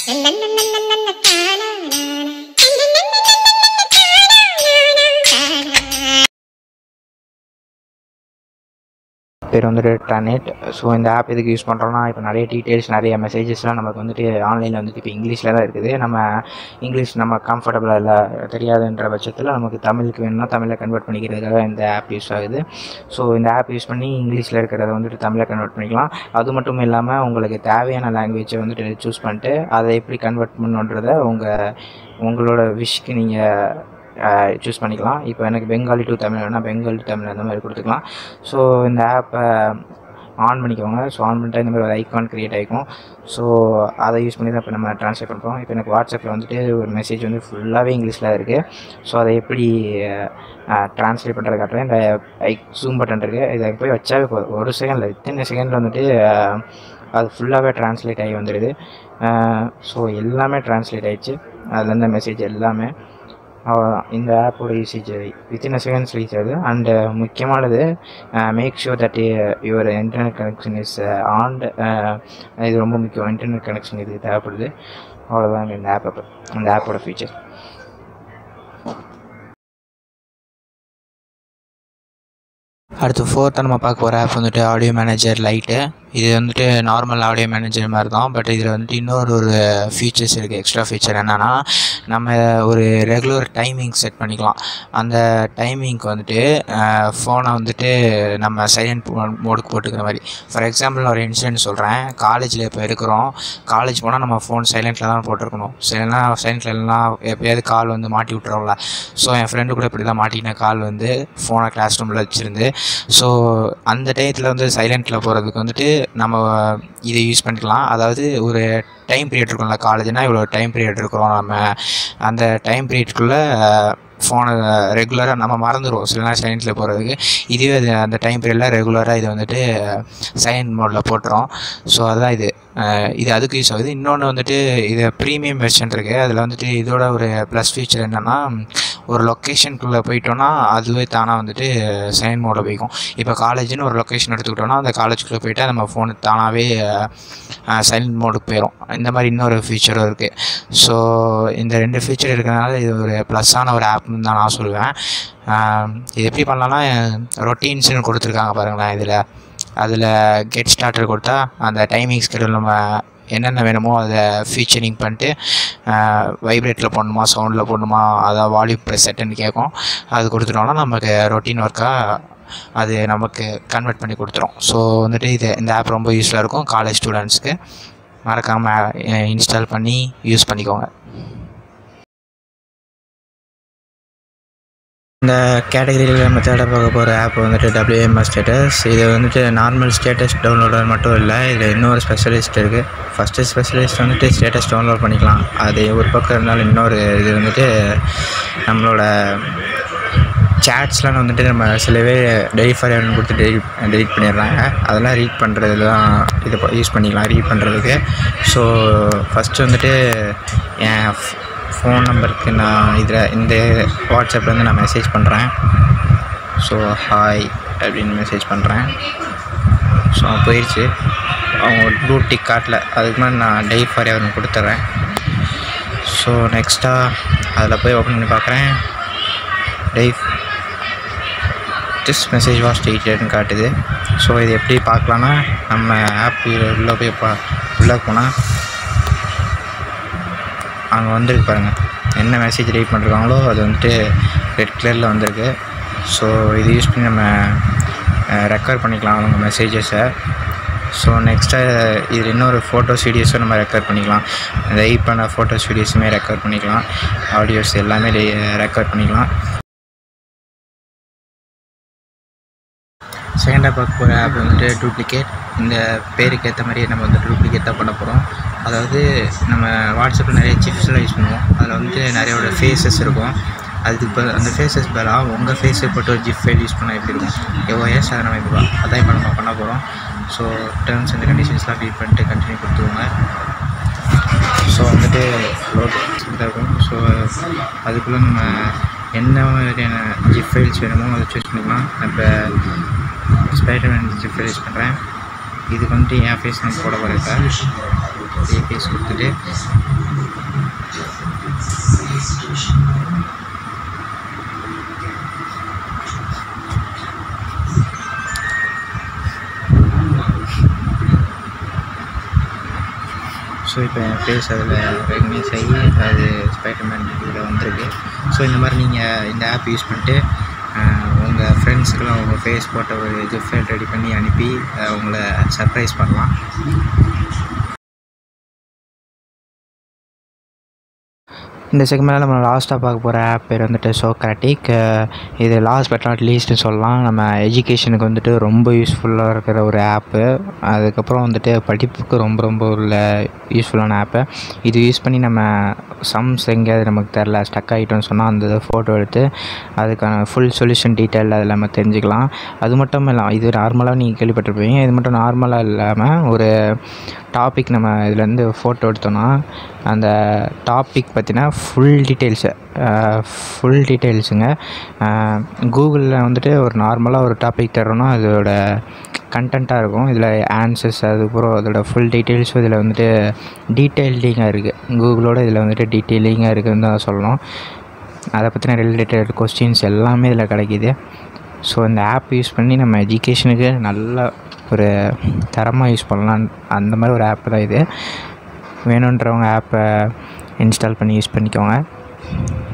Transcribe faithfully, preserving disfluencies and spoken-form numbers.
பேர் வந்துட்டு ட்ரானெட். ஸோ இந்த ஆப் எதுக்கு யூஸ் பண்ணுறோன்னா, இப்போ நிறைய டீட்டெயில்ஸ் நிறைய மெசேஜஸ்லாம் நமக்கு வந்துட்டு ஆன்லைனில் வந்துட்டு இப்போ இங்கிலீஷில் தான் இருக்குது. நம்ம இங்கிலீஷ் நம்ம கம்ஃபர்டபுளாக இல்லை தெரியாதுன்ற பட்சத்தில் நமக்கு தமிழுக்கு வேணும்னா தமிழை கன்வெர்ட் பண்ணிக்கிறதுக்காக இந்த ஆப் யூஸ் ஆகுது. ஸோ இந்த ஆப் யூஸ் பண்ணி இங்கிலீஷில் இருக்கிறத வந்துட்டு தமிழை கன்வெர்ட் பண்ணிக்கலாம். அது மட்டும் இல்லாமல் உங்களுக்கு தேவையான லாங்குவேஜை வந்துட்டு சூஸ் பண்ணிட்டு அதை எப்படி கன்வெர்ட் பண்ணுன்றதை உங்கள் உங்களோட விஷக்கு நீங்கள் சூஸ் பண்ணிக்கலாம். இப்போ எனக்கு பெங்காலி டு தமிழ் வேணால் பெங்காலி டு தமிழ் அந்த மாதிரி கொடுத்துக்கலாம். ஸோ இந்த ஆப்பை ஆன் பண்ணிக்கோங்க. ஸோ ஆன் பண்ணிட்டா இந்த மாதிரி ஒரு ஐக்கான் க்ரியேட் ஆகிக்கும். ஸோ அதை யூஸ் பண்ணி தான் இப்போ நம்ம ட்ரான்ஸ்லேட் பண்ணுறோம். இப்போ எனக்கு வாட்ஸ்அப்பில் வந்துட்டு ஒரு மெசேஜ் வந்து ஃபுல்லாகவே இங்கிலீஷில் இருக்குது. ஸோ அதை எப்படி ட்ரான்ஸ்லேட் பண்ணுறது காட்டுறேன். இந்த ஐ ஜூம் பட்டன் இருக்குது, இதை போய் வச்சாவே போதும். ஒரு செகண்டில் இத்தனை செகண்டில் வந்துட்டு அது ஃபுல்லாகவே ட்ரான்ஸ்லேட் ஆகி வந்துடுது. ஸோ எல்லாமே ட்ரான்ஸ்லேட் ஆகிடுச்சு, அதுலேருந்து மெசேஜ் எல்லாமே. அவ்வளோதான் இந்த ஆப்போட usage within a seconds reach ஆகுது. அண்டு முக்கியமானது make sure that your internet connection is on. இது ரொம்ப முக்கியம், இன்டர்நெட் கனெக்ஷன் இது தேவைப்படுது. அவ்வளோதான் இந்த ஆப்பை இந்த ஆப்போட ஃபீச்சர். அடுத்து ஃபோர்த்தாக நம்ம பார்க்க போகிற ஆப் வந்துட்டு ஆடியோ மேனேஜர் லைட்டு. இது வந்துட்டு நார்மல் ஆடியோ மேனேஜர் மாதிரி தான். பட் இதில் வந்துட்டு இன்னொரு ஒரு ஃபீச்சர்ஸ் இருக்குது. எக்ஸ்ட்ரா ஃபீச்சர் என்னென்னா, நம்ம ஒரு ரெகுலர் டைமிங் செட் பண்ணிக்கலாம். அந்த டைமிங்க்கு வந்துட்டு ஃபோனை வந்துட்டு நம்ம சைலண்ட் மோடுக்கு போட்டுக்கிற மாதிரி. ஃபார் எக்ஸாம்பிள் ஒரு இன்சிடென்ட் சொல்கிறேன். காலேஜில் இப்போ இருக்கிறோம். காலேஜ் போனால் நம்ம ஃபோன் சைலண்ட்டில் தான் போட்டிருக்கணும். இல்லைன்னா சைலண்ட்டில் இல்லைனா எப்போயாவது கால் வந்து மாட்டி விட்றோம்ல. ஸோ என் ஃப்ரெண்டு கூட இப்படி தான் மாட்டின கால் வந்து ஃபோனை கிளாஸ் ரூமில் வச்சுருந்து. ஸோ அந்த டயத்தில் வந்து சைலண்ட்டில் போகிறதுக்கு வந்துட்டு நம்ம இதை யூஸ் பண்ணிக்கலாம். அதாவது ஒரு டைம் பீரியட் இருக்கும்ல, காலேஜ்னால் இவ்வளோ டைம் பீரியட் இருக்கிறோம், நம்ம அந்த டைம் பீரியட்குள்ளே ஃபோனை ரெகுலராக நம்ம மறந்துடுவோம் சில நேரம் சைலண்ட்டில் போகிறதுக்கு. இதுவே அது அந்த டைம் பீரியடில் ரெகுலராக இதை வந்துட்டு சைலண்ட் மோடில் போட்டுரும். ஸோ அதுதான் இது இது அதுக்கு யூஸ் ஆகுது. இன்னொன்று வந்துட்டு இது ப்ரீமியம் வெர்ஷன் இருக்குது. அதில் வந்துட்டு இதோட ஒரு ப்ளஸ் ஃபீச்சர் என்னென்னா, ஒரு லொக்கேஷனுக்குள்ளே போயிட்டோன்னா அதுவே தானாக வந்துட்டு சைலண்ட் மோடில் போய்க்கும். இப்போ காலேஜ்னு ஒரு லொக்கேஷன் எடுத்துக்கிட்டோன்னா அந்த காலேஜுக்குள்ளே போய்ட்டு நம்ம ஃபோனு தானாகவே சைலண்ட் மோடுக்கு போயிடும். இந்த மாதிரி இன்னொரு ஃபீச்சரும் இருக்குது. ஸோ இந்த ரெண்டு ஃபீச்சர் இருக்கிறதுனால இது ஒரு ப்ளஸ்ஸான ஒரு ஆப்னு தான் நான் சொல்லுவேன். இது எப்படி பண்ணலான்னா, ரொட்டீன்ஸ்னு கொடுத்துருக்காங்க பாருங்களேன் இதில். அதில் கெட் ஸ்டார்டர் கொடுத்தா அந்த டைமிங் ஸ்கெடியூல் நம்ம என்னென்ன வேணுமோ அதை ஃபீச்சரிங் பண்ணிட்டு வைப்ரேட்டில் போடணுமா சவுண்டில் போடணுமா அதை வால்யூம் ப்ரெஸ் செட்டுன்னு கேட்கும். அது கொடுத்துட்டோம்னா நமக்கு ரொட்டீன் ஒர்க்காக அது நமக்கு கன்வெர்ட் பண்ணி கொடுத்துரும். ஸோ வந்துட்டு இது இந்த ஆப் ரொம்ப யூஸ்ஃபுல்லாக இருக்கும் காலேஜ் ஸ்டூடெண்ட்ஸ்க்கு. மறக்காமல் இன்ஸ்டால் பண்ணி யூஸ் பண்ணிக்கோங்க. இந்த கேட்டகரியில் நம்ம தேட பார்க்க போகிற ஆப் வந்துட்டு டபிள்யூஎம்எஸ் ஸ்டேட்டஸ். இது வந்துட்டு நார்மல் ஸ்டேட்டஸ் டவுன்லோடர் மட்டும் இல்லை, இதில் இன்னொரு ஸ்பெஷலிஸ்ட் இருக்குது. ஃபஸ்ட்டு ஸ்பெஷலிஸ்ட் வந்துட்டு ஸ்டேட்டஸ் டவுன்லோட் பண்ணிக்கலாம். அது ஒரு பக்கம் இருந்தாலும் இன்னொரு இது வந்துட்டு நம்மளோட சேட்ஸ்லாம் வந்துட்டு நம்ம சில பேர் டெலிட் ஃபார் எவர்னு கொடுத்து டெலிட் டெலிட் பண்ணிடுறாங்க. அதெல்லாம் ரீட் பண்ணுறதுல தான் இதை யூஸ் பண்ணிக்கலாம் ரீட் பண்ணுறதுக்கு. ஸோ ஃபஸ்ட்டு வந்துட்டு என் ஃபோன் நம்பருக்கு நான் இதில் இந்த வாட்ஸ்அப்லேருந்து நான் மெசேஜ் பண்ணுறேன். ஸோ ஹாய் அப்படின்னு மெசேஜ் பண்ணுறேன். ஸோ போயிடுச்சு. அவங்க ப்ளூ டிக் காட்டல, அதுக்கு மேலே நான் டெலிட் ஃபார் எவர்னு கொடுத்துட்றேன். ஸோ நெக்ஸ்ட்டாக அதில் போய் ஓப்பன் பண்ணி பார்க்குறேன். டெலிட் திஸ் மெசேஜ் வாஸ் டெலிட்டட்னு காட்டுது. ஸோ இது எப்படி பார்க்கலான்னா, நம்ம ஆப் உள்ளே போய் பா உள்ளே போனால் அங்கே வந்துருக்கு பாருங்கள், என்ன மெசேஜ் ரீட் பண்ணிருக்காங்களோ அது வந்துட்டு ரெட் கலரில் வந்திருக்கு. ஸோ இது யூஸ் பண்ணி நம்ம ரெக்கார்ட் பண்ணிக்கலாம் அவங்க மெசேஜஸை. ஸோ நெக்ஸ்ட்டாக இதில் இன்னொரு ஃபோட்டோஸ் வீடியோஸும் நம்ம ரெக்கார்ட் பண்ணிக்கலாம். ரைட் பண்ண ஃபோட்டோஸ் வீடியோஸுமே ரெக்கார்ட் பண்ணிக்கலாம். ஆடியோஸ் எல்லாமே ரெக்கார்ட் பண்ணிக்கலாம். செகண்டாக பார்க்க போகிற ஆப் வந்துட்டு டூப்ளிகேட். இந்த பேருக்கு ஏற்ற மாதிரியே நம்ம வந்து டூப்ளிகேட் தான் பண்ண போகிறோம். அதாவது நம்ம வாட்ஸ்அப்பில் நிறைய சிப்ஸ்லாம் யூஸ் பண்ணுவோம். அதில் வந்துட்டு நிறையோட ஃபேஸஸ் இருக்கும். அதுக்கு இப்போ அந்த ஃபேஸஸ் பதிலாக உங்கள் ஃபேஸை போட்டு ஒரு ஜிப் ஃபைல் யூஸ் பண்ணால் எப்படி இருக்கும், எவ்வளோ இயர்ஸ் அதை நம்ம இப்போ அதான் இப்போ நம்ம பண்ண போகிறோம். ஸோ டேர்ம்ஸ் அண்ட் கண்டிஷன்ஸ்லாம் ரீட் பண்ணிட்டு கண்டினியூ கொடுத்துருவோங்க. ஸோ வந்துட்டு லோட் இருக்கும். ஸோ அதுக்குள்ளே நம்ம என்ன மாதிரியான ஜிப் ஃபைல்ஸ் வேணுமோ அதை சூஸ் பண்ணிக்கலாம். இப்போ ஸ்பைடர்மேன் ஜிப் ஃபைல் யூஸ் பண்ணுறேன். இதுக்கு வந்துட்டு என் ஃபேஸ் நம்ம போட போகிறேன். ஏபிஎஸ் கொடுத்துட்டு ஸோ இப்போ என் ஃபேஸ் அதில் ரெகனைஸ் ஆகி அது ஸ்பைடர்மேன் இதில் வந்திருக்கு. ஸோ இந்த மாதிரி நீங்கள் இந்த ஆப் யூஸ் பண்ணிட்டு உங்கள் ஃப்ரெண்ட்ஸுக்கெல்லாம் உங்கள் ஃபேஸ் போட்ட ஒரு இது ஃபைல் ரெடி பண்ணி அனுப்பி உங்களை சர்ப்ரைஸ் பண்ணலாம். இந்த செக்மெண்ட்டில் நம்ம லாஸ்ட்டாக பார்க்க போகிற ஆப் பேர் வந்துட்டு சோக்ராட்டிக். இது லாஸ்ட் பட் நாட் லீஸ்ட்னு சொல்லலாம். நம்ம எஜுகேஷனுக்கு வந்துட்டு ரொம்ப யூஸ்ஃபுல்லாக இருக்கிற ஒரு ஆப்பு. அதுக்கப்புறம் வந்துட்டு படிப்புக்கு ரொம்ப ரொம்ப உள்ள யூஸ்ஃபுல்லான ஆப்பு. இது யூஸ் பண்ணி நம்ம சம்ஸ் எங்கேயாவது நமக்கு தெரில ஸ்டக் ஆகிட்டோன்னு சொன்னால் அந்த ஃபோட்டோ எடுத்து அதுக்கான ஃபுல் சொல்யூஷன் டீட்டெயில் அதில் நம்ம தெரிஞ்சுக்கலாம். அது மட்டும் இல்லாமல் இது நார்மலாக நீங்கள் கேள்விப்பட்டிருப்பீங்க. இது மட்டும் நார்மலாக இல்லாமல் ஒரு டாபிக் நம்ம இதுலேருந்து ஃபோட்டோ எடுத்தோன்னா அந்த டாபிக் பற்றினா ஃபுல் டீட்டெயில்ஸு ஃபுல் டீட்டெயில்ஸுங்க. கூகுளில் வந்துட்டு ஒரு நார்மலாக ஒரு டாபிக் தரோன்னா அதோட கண்டென்ட்டாக இருக்கும். இதில் ஆன்சர்ஸ் அதுக்கப்புறம் அதோட ஃபுல் டீட்டெயில்ஸும் இதில் வந்துட்டு டீட்டெயிலிங்காக இருக்குது. கூகுளோட இதில் வந்துட்டு டீட்டெயிலிங்காக இருக்குதுன்னு தான் சொல்லணும். அதை பற்றின ரிலேட்டட் கொஸ்டின்ஸ் எல்லாமே இதில் கிடைக்கிது. ஸோ இந்த ஆப் யூஸ் பண்ணி நம்ம எஜுகேஷனுக்கு நல்ல ஒரு தரமாக யூஸ் பண்ணலாம். அந்த மாதிரி ஒரு ஆப் தான் இது. வேணுன்றவங்க ஆப்பை இன்ஸ்டால் பண்ணி யூஸ் பண்ணிக்கோங்க.